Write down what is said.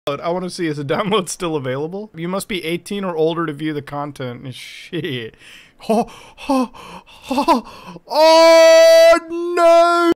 I want to see, is the download still available? You must be 18 or older to view the content. Shit. Oh no!